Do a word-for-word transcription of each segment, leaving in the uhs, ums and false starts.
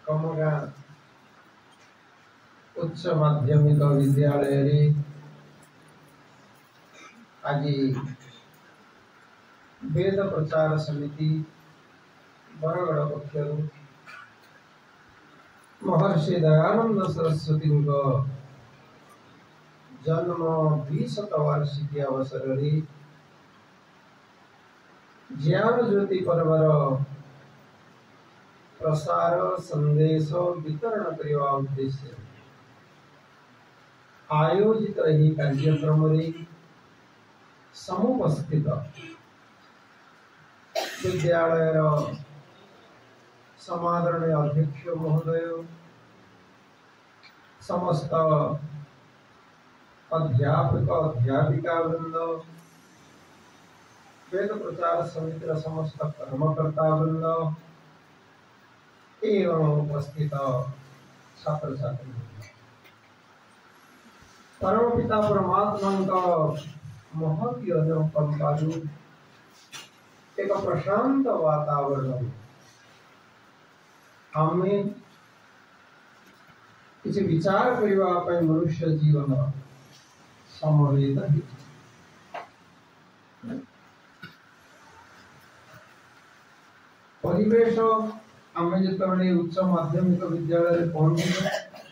कमगा उच्च माध्यमिक विद्यालय आज वेद प्रचार समिति बरगढ़ पक्षर महर्षि दयानंद सरस्वती जन्म द्विशत वार्षिकी अवसर में ज्ञान ज्योति पर्वर प्रसार संदेश वितरण करने उद्देश्य आयोजित यह कार्यक्रम समुपस्थित विद्यालय समादरणीय अध्यक्ष महोदय समस्त अध्यापक अध्यापिका वृंद वेद प्रचार समिति समस्त कर्मकर्ता वृंद एवं उपस्थित छात्र छात्री परम पिता परमात्मा महती अनुकंपालु एक प्रशांत वातावरण हमें किसी विचार करने मनुष्य जीवन समवेत परिवेश आम जो उच्च माध्यमिक विद्यालय पहुंचे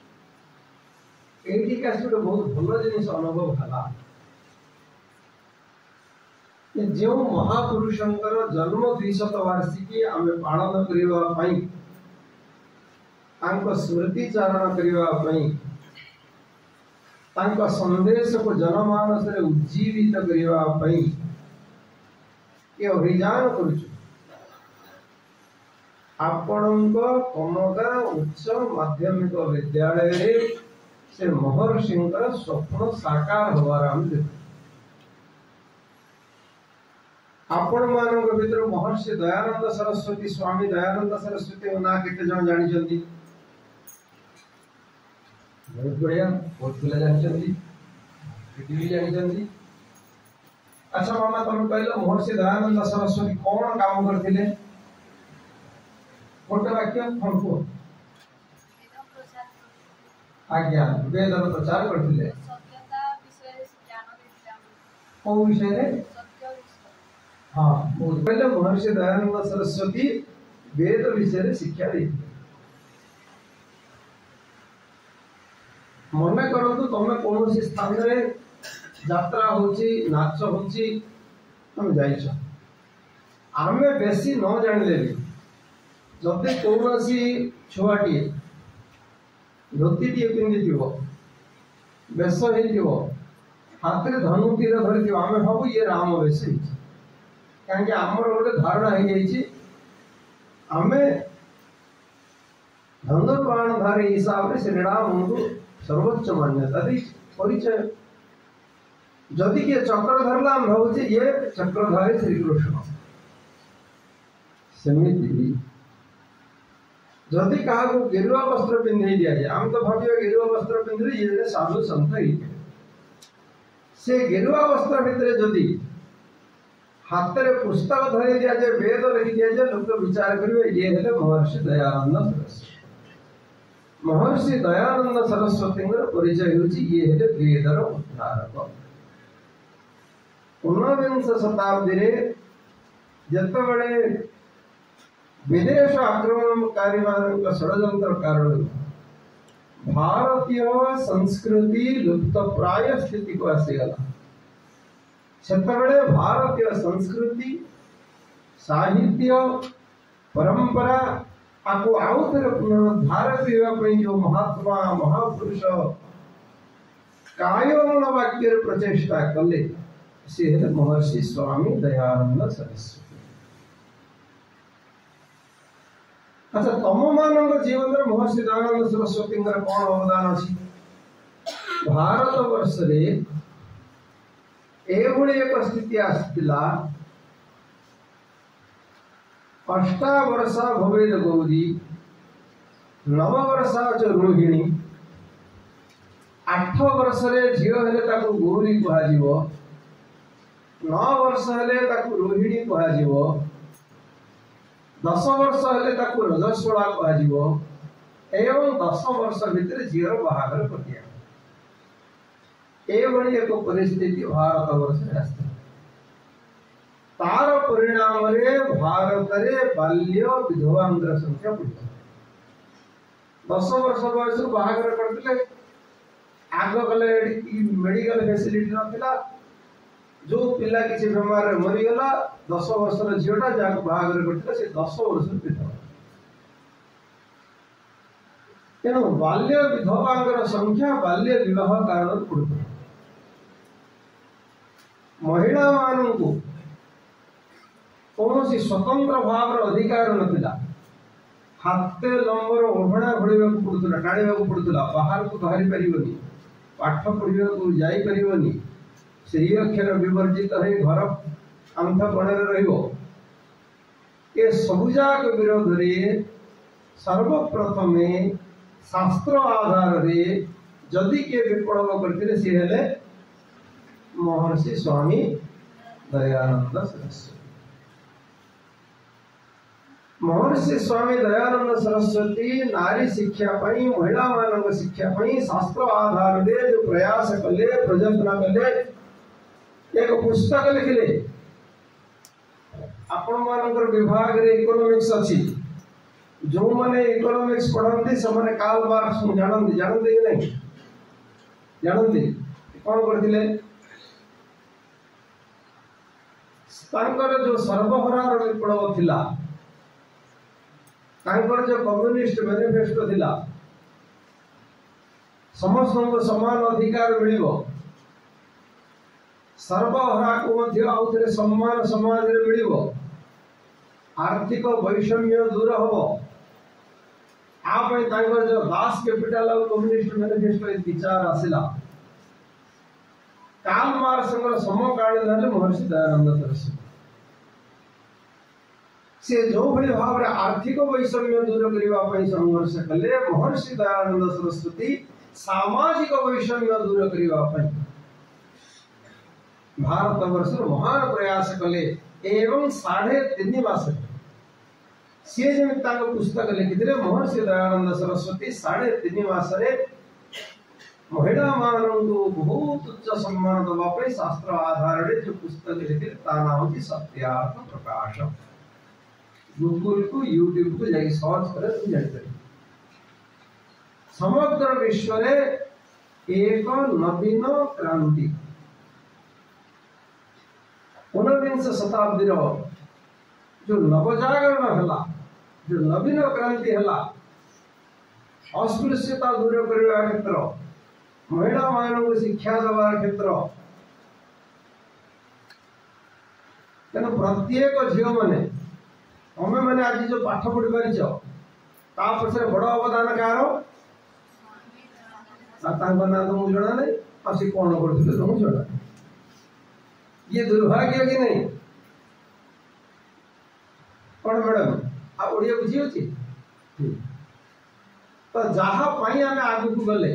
ये बहुत भल जिन अनुभव है जो महापुरुषंकर जन्म द्विशत वार्षिकी आम पालन करने स्मृति चारण करने संदेश को जनमानस उज्जीवित करने ये अभियान कर कमगा उच्च माध्यमिक विद्यालय से महर्षि स्वप्न साकार होवार हम देख आपण मान भर महर्षि दयानंद सरस्वती स्वामी दयानंद सरस्वती ना केते जन जानी बहुत बढ़िया बहुत पिला जानी जानी अच्छा मामा तुम कहल महर्षि दयानंद सरस्वती कौन काम करते गोटे वाक्य कौन को आज्ञा वेद प्रचार करते कौ विषय हाँ पहले महर्षि दयानंद सरस्वती वेद विषय शिक्षा दी मन करतु तुम कौन स्थान में यात्रा होची नाच होची तुम जाइछ आमे बेसी न जानिले जदि कौन छुआटी धोती टी पिंधि बेश हो हाथ में धनु तीर धरी आम भाव ये राम बेश कहीं आमर गोटे धारणा हो जाए आमे धनुर्बाणधारी हिसाब से श्रीराम को सर्वोच्च मान्यता दी परिचय जदि किए चक्र धरला हम भावे ये चक्रधारी श्रीकृष्ण सेमिति जदि क्या गेरुआ वस्त्र पिंधे दि जाए आम तो भाव गेरुआ वस्त्र पिंधे ये साधु संत से गेरुआ वस्त्र भितर जदि हाथ में पुस्तक धरी दि जाए वेद लिखि दि जाए लोग विचार करेंगे ये है महर्षि दयानंद सरस्वती महर्षि दयानंद सरस्वती परिचय होची ये है वेदर उद्धारक ऊनविंश शताब्दी रे जतबेले विदेश आक्रमणकारी मान षड्यंत्र कारण भारतीय संस्कृति लुप्त प्राय स्थिति को आसीगला सेतबेले भारतीय संस्कृति साहित्य परंपरा आपको आउ थे पुनरुद्धार करने जो महात्मा महापुरुष कायमूल वाक्य प्रचेषा कले से महर्षि स्वामी दयानंद सरस्वती अच्छा तुम मान जीवन में महर्षि दयानंद सरस्वती कौन अवदान अच्छी भारत वर्ष एभली एक स्थिति आसला अष्टा वर्षा भवेद गौरी नव वर्षा च रोहिणी आठ वर्ष झील हेले ताकू गौरी कह नौ वर्ष हेले ताकू रोहिणी कह दस वर्ष हेले ताकू रजस्वला कह एवं दस वर्ष भितर झीर बाहागर कर दिया। एभली एक परिस्थिति भारत वर्ष तार परिणाम भारत में बाल्य विधवांगर संख्या बढ़ दस वर्ष बयस बाहागर करते आग कले मेडिकल फैसिलिटी नथिला जो पिला किसी बेमार मरीगला दस वर्ष झीटा जहाँ बाहागर करते से दस वर्ष विधवा तेणु बाल्य विधवांगर संख्या बाल्य विवाह कारण बढ़ महिला मानू कौन स्वतंत्र भाव अधिकार नथिला हाथे लंबर ओढ़ा घोड़ा पड़ूला टाणा पड़ूला बाहर को बाहरी पारनी पाठ पढ़ा जाई पारनी से अक्षर विवर्जित हो घर अंत कोणे रे सबुजाक विरोध रे सर्वप्रथम शास्त्र आधार रे जदि किए विप्लव करते सी हेले महर्षि स्वामी दयानंद सरस्वती। महर्षि स्वामी दयानंद सरस्वती नारी शिक्षा पई महिला मानव शिक्षा पई शास्त्र आधार रे जो प्रयास कले प्रयत्न कले एक पुस्तक लिखले आपण मानकर विभाग रे इकोनॉमिक्स अछि जो माने इकोनॉमिक्स पढ़ंती से माने कार्ल मार्क्स को जानंती जानंती कि नहीं जानंती कौन करथिले तांकर जो सर्वहरार विप्लव थिला तांकर जो कम्युनिस्ट मैनिफेस्टो थिला समस्त को समान अधिकार मिलिबो सर्वहरा को मध्य आउथरे सम्मान समाज रे मिलिबो आर्थिक वैषम्य दूर हबो आप तांकर जो दास कैपिटल और कम्युनिस्ट मैनिफेस्टो विचार आसिला कार्ल मार्क्स समकालीन हेले महर्षि दयानंद सरस्वती से जो भली भाव आर्थिक वैषम्य दूर करने संघर्ष कले महर्षि दयानंद सरस्वती सामाजिक वैषम्य दूर करने भारत वर्ष महान प्रयास कले एवं साढ़े तीन मास सी जमी पुस्तक लिखिले महर्षि दयानंद सरस्वती साढ़े तीन मास महिला मानू बहुत उच्च सम्मान दवाई शास्त्र आधार रे जो पुस्तक लिखिले ता नाम छी सत्यार्थ प्रकाश। गूगल को यूट्यूब को जाके सर्च करे तुम जान पारे समग्र विश्व रे एक नवीन क्रांति ऊनविंश शताब्दी जो नवजागरण हला जो नवीन क्रांति हला अस्पृश्यता दूर करने क्षेत्र महिला मानव शिक्षा देवार क्षेत्र तेना प्रत्येक झील मैंने तमें मैंने आज जो पाठ पढ़ी पार पछे बड़ अवदान कार ना तो मुझे जना नहीं आ सी कौन करते तो मुझे जना ये दुर्भाग्य कि नहीं कौन मैडम आप ओडिया बुझी होची तो जहाँ पाई आमे आगु को गले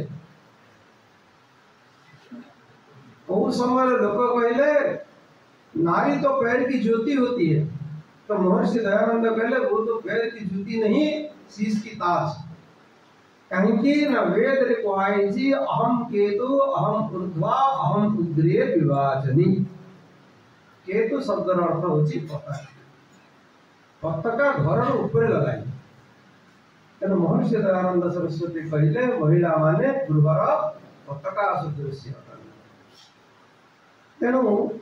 उस समय लोग कहले नारी तो पैर की ज्योति होती है तो महर्षि दयानंद कहले वो तो पैर की ज्योति नहीं शीश की ताज कहीं न वेद रे कहै छी अहम केतु अहम ऊर्ध्वा अहम उद्रे विवाचनी केतु शब्द अर्थ होची पताका पताका घर ऊपर लगाई तेना महर्षि दयानंद सरस्वती कहले महिला माने गृहर पताका सदृश तेणु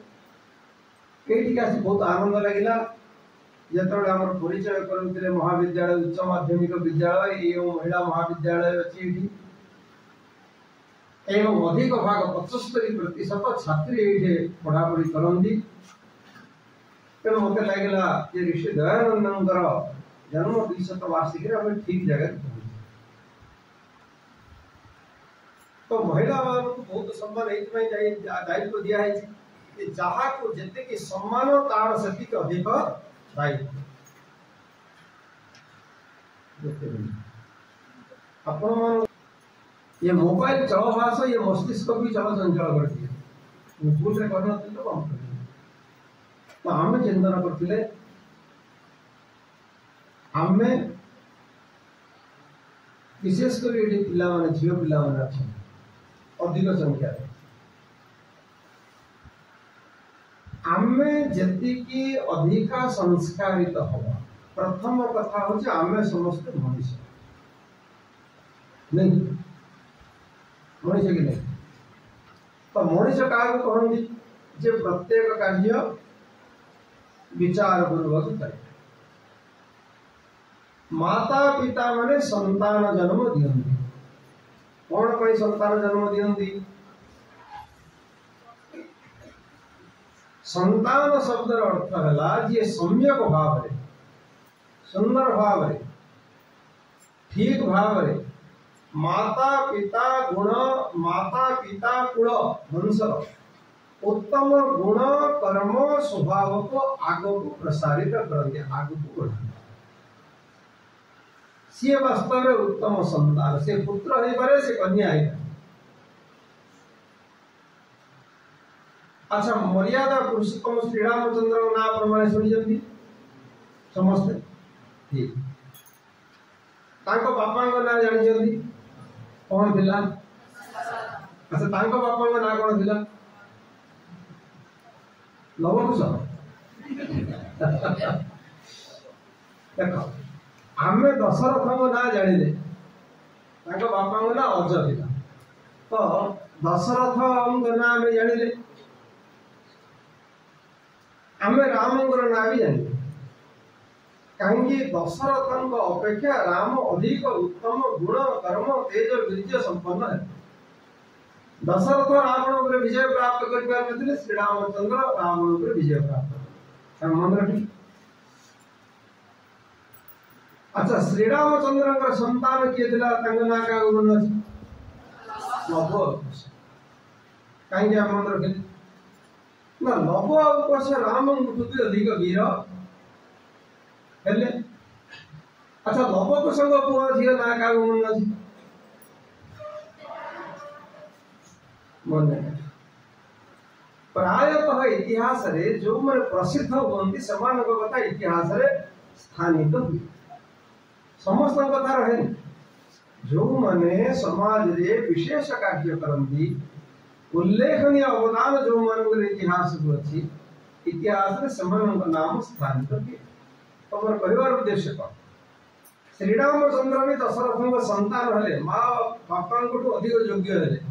ये बहुत आनंद लगिला जिते आम परिचय करुले महाविद्यालय उच्च माध्यमिक विद्यालय एवं महिला महाविद्यालय अच्छी एवं अधिक भाग पचस्तरी प्रतिशत छात्री ये पढ़ापढ़ी करती तेणु मत लगे ये ऋषि दयानंद जन्म द्विशत वार्षिक ठीक जगह तो महिला मान को बहुत सम्मान ये दायित्व दिखाई जहाँ को जिते कि सम्मान तार से अधिक दायित्व आपण ये मोबाइल चल भाष ये मस्तिष्क भी चल चंचल कर दिए भूल करना तो कम कर तो आम चिंतन करते आम विशेषकर ये पिला माने झील पिला माने अच्छा अधिक संख्या आमे जति की अधिका संस्कारित हवा प्रथम कथा हो आमे समस्त मनुष्य नहीं मनुष्य कि नहीं तो मनुष्य क्या कहते जे प्रत्येक कार्य विचार पूर्वक करे माता पिता माने संतान जन्म दियंती कौन पर संतान जन्म दियंती संतान शब्द अर्थ है जी सम्यक भाव रे सुंदर भाव रे ठीक भाव रे माता पिता गुण माता पिता कुल वंशर उत्तम गुण कर्म स्वभाव को आग को प्रसारित करते आग को बढ़ाते सी वास्तव में उत्तम संतान से पुत्र हो पारे से कन्या है। अच्छा मर्यादा पुरुषोत्तम श्रीरामचंद्र ना प्रमाण शुणी समस्ते ठीक तांको बापा ना जानी कौन थिला अच्छा तांको बापा ना कौन थिला लवकुश देखो आमे दशरथ को ना जानिले तांको बापा को ना अज थिला तो दशरथ को ना आमे जानिले आमे राम को ना भी जानिले कहीं दशरथ अपेक्षा राम अधिक उत्तम गुण कर्म तेज वीर्य संपन्न है दशरथ रावण पर विजय प्राप्त कर पारे श्री रामचंद्र रावण पर विजय प्राप्त मन रखी अच्छा श्री रामचंद्र संतान किए ना का गुण लभ कहीं मन रखिले ना लभ अवश्य राम अधिक वीर हेले अच्छा लभ कुशल पुआ झील ना का गुण अच्छी मन प्रायतः इतिहास रे जो मन प्रसिद्ध होती समान कथा इतिहास रे स्थानित हुए समस्त कथा रहे जो माने समाज रे विशेष कार्य करती उल्लेखनीय अवदान जो मान इतिहास को अच्छी इतिहास रे समान नाम स्थानित हुए तमर कहवार उद्देश्य कौन श्री रामचंद्र भी दशरथ संतान हेले माँ बापा अधिक योग्य हेले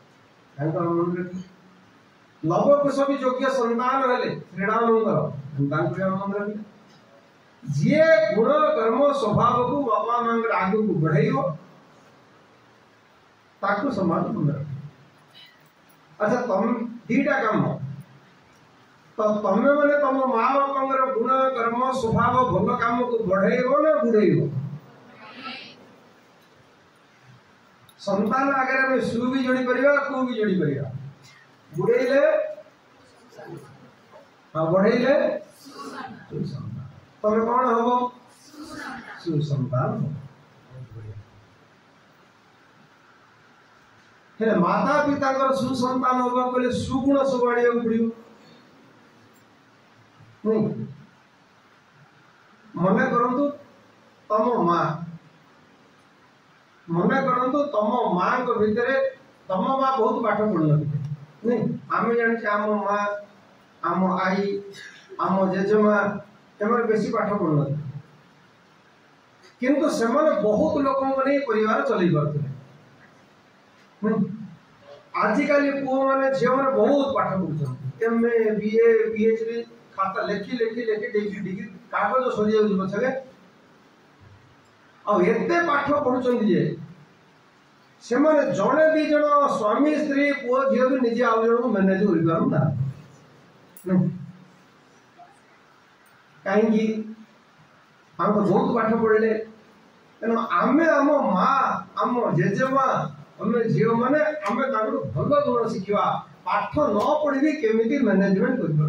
लव कुश भी योग्य संतान हेले श्रीराम जी गुण कर्म स्वभाव को बापा मांग आगे को बढ़ाइयो ताकू समाज मन अच्छा तुम दीटा काम तो तमें मैंने तुम माँ बापा गुण कर्म स्वभाव भल काम को बढ़ाइबो ना बुढ़ाइबो संतान आगे में सु भी जोड़ी परिया कु भी जोड़ी परिया बुढ़ेले हाँ बढ़ेले सुसंतान तमें कौन हबो सुसंतान हेले माता पिता कर सुसंतान होबा कोले सुगुण सब आड़िया पड़ियो नहीं मन करंतु तम माँ मन करंतु तम माँ को भितर तम माँ बहुत पाठ पढ़ नहीं आम जाने आम माँ आम आई आम जेजेमा एम बेसी पाठ पढ़ किंतु से बहुत लोक मैंने परिवार चल पारे आजिकल पुओ मैंने झील मैंने बहुत पाठ पढ़ुं M A B A PhD खाता लेखि लेखि लेखि डिग्री डिग्री कागज सरी जाऊँ पछे आते पाठ पढ़ुं जे से जड़े दी जन स्वामी स्त्री पुओ झील भी निजे आउ जन मैनेज कर पारना कहीं हम बहुत पाठ पढ़ले तेना आम आम माँ आम जेजेमा आम झील मैंने आम भल गुण शिखा पाठ न पढ़ी केमी मैनेजमेंट कर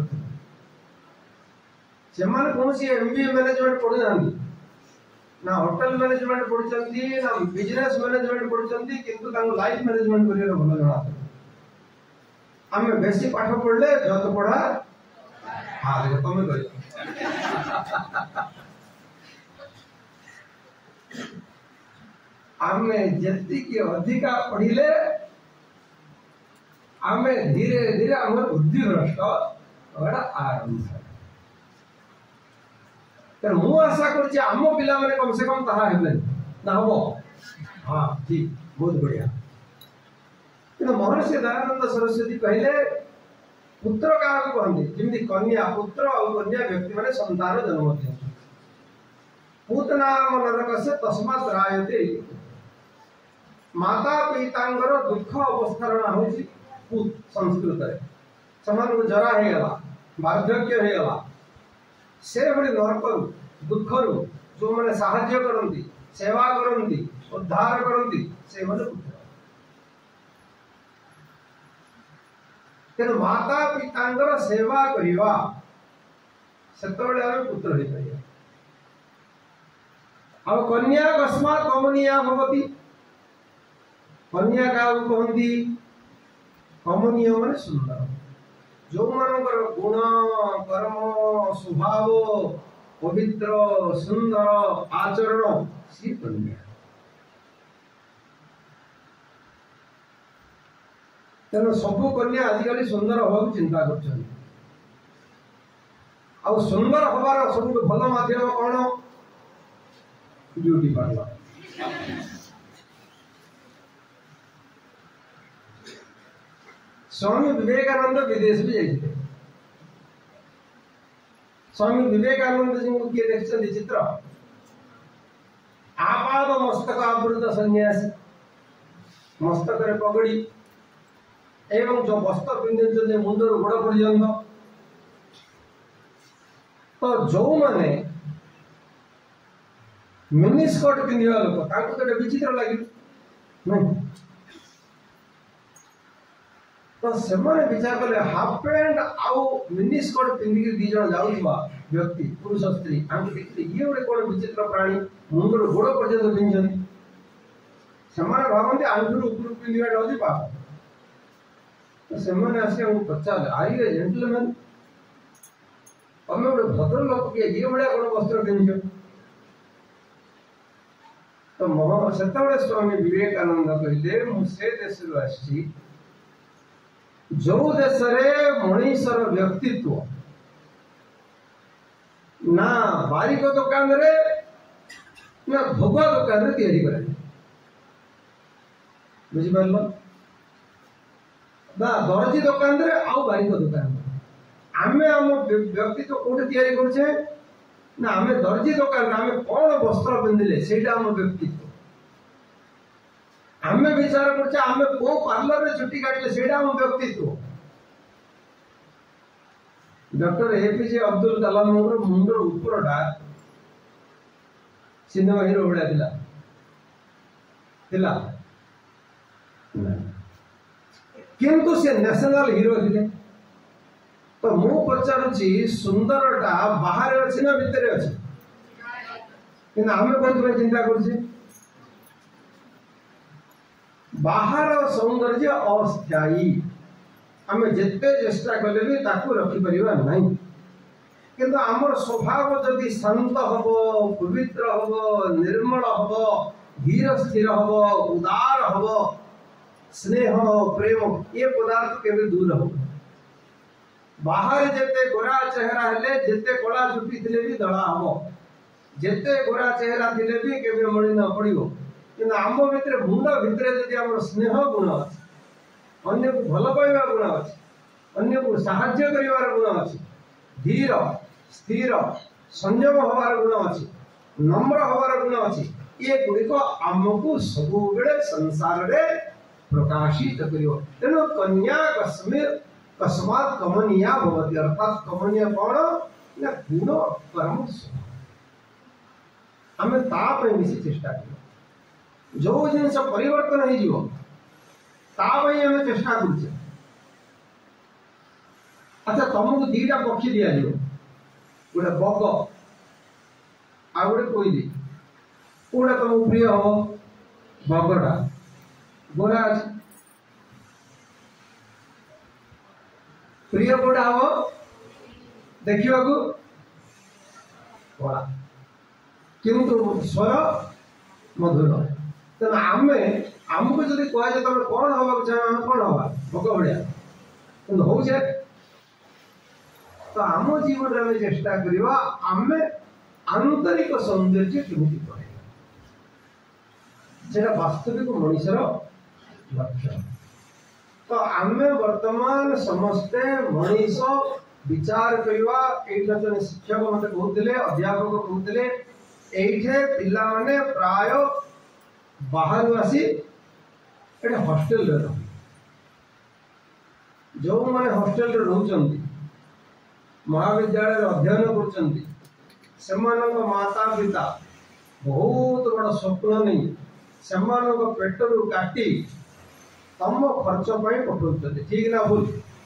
कौन एमबीए मैनेजमेंट पढ़ी ना ना होटल मैनेजमेंट पढ़ी ना बिजनेस मैनेजमेंट पढ़ी किंतु लाइफ मैनेजमेंट कर भल जना आम बेसी पाठ पढ़ले जत पढ़ा हाँ देखो तुम कह आमे जेतिकी अधिका पढ़िले आमे धीरे धीरे आम बुद्धि भ्रष्ट आरंभ है। मु आशा कर आम पिला माने कम से कम ताहा हेबे ना हो। हाँ ठीक बहुत बढ़िया। कि महर्षि दयानंद सरस्वती कहले पुत्र क्या कहते जमी कन्या पुत्र और कन्या व्यक्ति माने संतान जन्म दिया पूत नाम नरक से तस्मात् रायते। माता पितांगर दुख अवस्थारण होची पूत संस्कृत है समान को जरा है गला वार्धक्य है गला से बड़ी नरक दुख रु जो माने सहाय्य करंती सेवा करंती उद्धार करंती से माने पुत्र। तेणु माता पितांगर सेवा करिवा सेतबेले आमे पुत्र होई परिया। अब कन्या अकस्मात कमनीया भवती कन्या का कहती कमनीय माने सुंदर जो मानकर गुण कर्म स्वभाव पवित्र सुंदर आचरण सी कन्या। तेणु सबु कन्या आजिकल सुंदर हवा चिंता कर सुंदर हबार सब भल माध्यम कौन ब्यूटी पार्लर। स्वामी विवेकानंद विदेश भी जाते स्वामी विवेकानंद जी को किए देखते चित्र आपाद मस्तक आवृत सन्यासी मस्तक पगड़ी एवं जो वस्त्र पिंधे मुंडर गोड़ पर्यंत तो जो माने मिनी स्कर्ट पिंधा लोक तो विचित्र लगे नहीं तो से विचार कले हाफ पैंट आउ मिनी स्कर्ट पिंधिक दी जन जाऊा व्यक्ति पुरुष स्त्री आम देखते ये गोटे कौन विचित्र प्राणी मुंडर गोड़ पर्यंत पिंधि से भावती आंठू ऊपर पिंधा हूँ पाप तो से पचार आर यू जेंटलमैन तुम गोटे भद्र लोक किए ये भाया कौन वस्त्र पिंध तो से स्वामी विवेकानंद कहले मुझे देश आसी जो देश मनीषर व्यक्तित्व ना बारिक दुकान रे ना भोग दुकान रे तैयारी करे बुझिपार ना दर्जी दुकान रे आउ बारिक दुकान आमे आम व्यक्तित्व कोठे तैयारी करछे ना आमे दर्जी दुकान आमे कौन वस्त्र पिंधिले सेटा आम व्यक्तित्व आमे विचार करछे आमे को पार्लर रे छुट्टी काटले सेटा आम व्यक्तित्व। डॉक्टर एपीजे अब्दुल कलाम मुंडर उपरटा सिनेमा हिरो भाया थिला थिला किंतु से नेशनल हिरो थिले तो मु पचारुची सुंदरटा बाहर अछि ना भीतर अछि कि आमे कोन चिंता करछे बाहर सौंदर्य अस्थायी आमे जिते चेष्टा कले भी ताकू रखी परिबा नहीं किंतु आमर स्वभाव जदि शांत हबो पवित्र हबो निर्मल हबो धीर स्थिर हबो उदार हबो स्नेह प्रेम ये पदार्थ के दूर हो बाहर जेते गोरा चेहरा हेले जेते कला चुटी थिले भी धड़ा हबो जेते गोरा चेहरा थिले भी केबे मणि न पड़िबो किंतु आम भितर मुंड भितर जदि आम स्नेह गुण अच्छे अन्य को भल पाइबा गुण अच्छे अन्य को साहाय्य करिवार गुण अच्छे धीर स्थिर संयम हबार गुण अच्छे नम्र हबार गुण अच्छे ये गुड़िक आमको सब बेले संसार रे प्रकाशित करियो। तेणु कन्या कस्मे कस्मात् कमनीया भवति अर्थात कमनीय कौन ना गुण कर्म आमे ताप मिसी चेष्टा करियो जो जिनस परिवर्तन हो जीवो तापई आमे चेष्टा करूचे। अच्छा तुमको दीटा पक्षी दिया जीवो गोटे बग आ गोटे कोइली कोड़ा तुमको प्रिय हम बगटा गोरा प्रिय कोड़ा हम देखा कला किंतु स्वर मधुर तेना आम आमको जब कहुए तुम कौन हवा चाहे आम कौन हवा भोक भाया हो तो आम जीवन में आम चेष्टा करवा आम आंतरिक सौंदर्य केमी पड़ेगा वास्तविक मनुष्यर लक्ष्य। तो आम वर्तमान समस्ते मनीष विचार करवा जन शिक्षक मत कहते अध्यापक कहते ये पिला माने प्राय बाहर आसी हॉस्टेल जो मैंने हॉस्टेल रोचंती महाविद्यालय अध्ययन कर माता पिता बहुत बड़ा स्वप्न नहीं से पेटर काटी तम खर्च पर पठाऊँ ठीक ना भूल